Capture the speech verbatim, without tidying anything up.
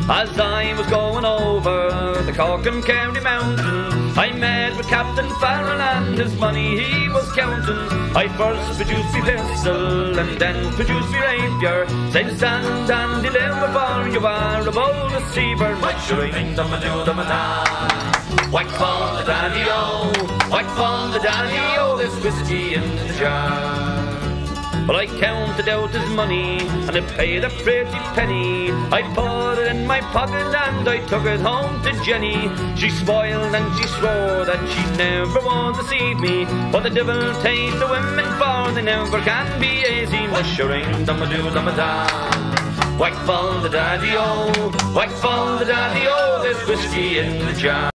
As I was going over the Cork and Kerry mountain, I met with Captain Farrell and his money he was counting. I first produced me pistol and then produced me rapier, said stand and deliver for you are a bold deceiver. Whack shooting dum a do dum a da, whack from the daddy-o, whack from the daddy-o, there's whiskey in the jar. Well, I counted out his money and I paid a pretty penny. I put it in my pocket and I took it home to Jenny. She spoiled and she swore that she'd never want to see me, but the devil take the women for they never can be easy. Mushering dum a do dum a da, whack from the daddy-o, whack from the daddy-o, there's whiskey in the jar.